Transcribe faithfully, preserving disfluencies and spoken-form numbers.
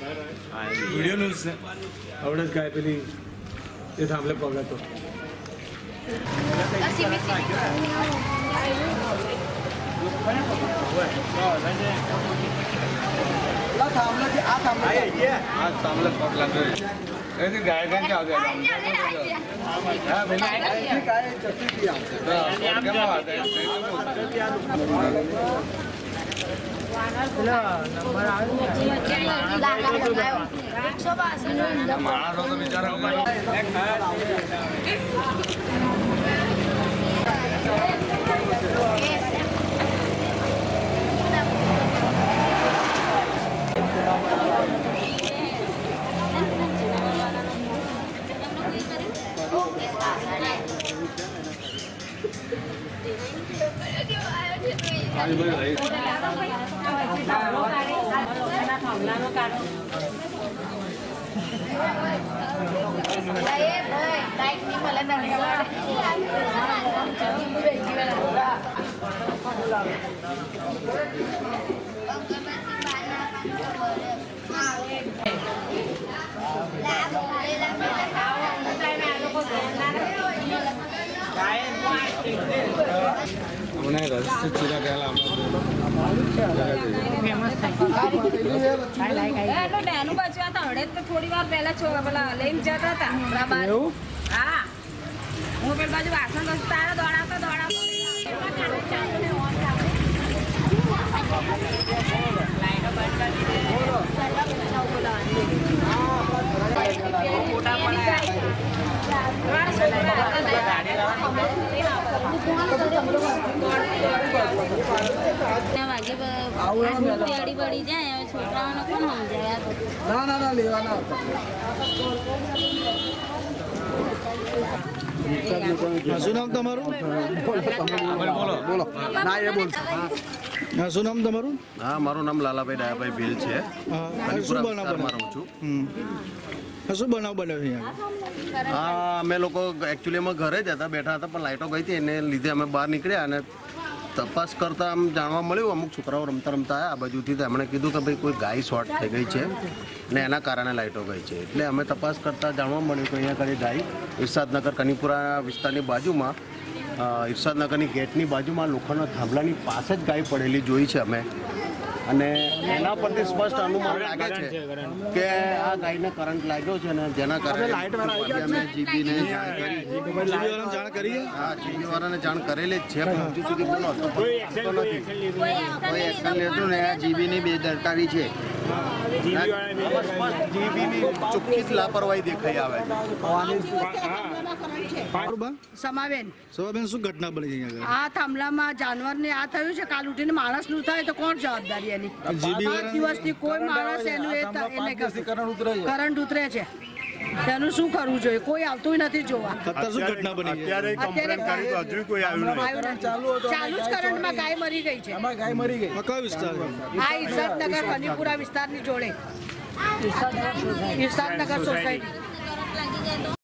Video news છે આવડે જ ગાય પેલી એ થાંભલે પગાતો गाय गाय क्या हो गया चूड़ा थोड़ी बार पहला छोड़ा पेला लઈને જતા હતા હા હું પેલ બાજુ વાસણ ઘસતા દોડાવતા દોડાવતા વાગી પડી જાય છોકરાઓને કોણ સમજાય ના ના ના લેવાના શું નામ તમારું? બોલો બોલો ના એ બોલ શું નામ તમારું? હા મારું નામ લાલાભાઈ ડાયાભાઈ ભીલ છે. શું બનાવ રહું છું. શું બનાવ બન્યો છે? હા અમે લોકો એકચ્યુઅલી અમે ઘરે જ હતા, બેઠા હતા, પણ લાઇટો ગઈ હતી એને લીધે અમે બહાર નીકળ્યા અને તપાસ કરતા આમ જાણવા મળ્યું અમુક છોકરાઓ રમતા રમતા આવ્યા આ બાજુથી તો એમણે કીધું કે ભાઈ કોઈ ગાય શોર્ટ થઈ ગઈ છે ને એના કારણે લાઇટો ગઈ છે. એટલે અમે તપાસ કરતાં જાણવા મળ્યું કે અહીંયા આગળ ગાય ઇરશાદનગર કનીપુરા વિસ્તારની બાજુમાં ઇરશાદનગરની ગેટની બાજુમાં લોખંડના થાંભલાની પાસે જ ગાય પડેલી જોઈ છે અમે. અને એના પરથી સ્પષ્ટ અનુમાન લાગે છે કે આ ગાયને કરંટ લાગ્યો છે ને જેના કારણે અમે જીબીને જાણ કરી. જાણ કરી હા જીબી વાળાને જાણ કરેલી જ છે, પણ હજુ સુધી બોલો કોઈ એક્શન લેતું ને આ જીબીની બેદરકારી છે. જીબીની ચોખ્ખી જ લાપરવાહી દેખાઈ આવે. સમાબેન સમાબેન શું ઘટના બની છે? આ થાંભલામાં જાનવરને આ થયું છે, કાલ ઉઠીને માણસ નું થાય તો કોણ જવાબદારી એની? પાંચ દિવસથી કોઈ માણસ એનું કરંટ ઉતરે છે, તેનું શું કરવું જોઈએ? કોઈ આવતું નથી જોવા. શું ઘટના બની? ચાલુ જ કરંટમાં ગાય મરી ગઈ છે. ગાય મરી ગઈ કયો વિસ્તાર? આ ઇરશાદનગર કનીપુરા વિસ્તારની જોડે ઇરશાદનગર સોસાયટી.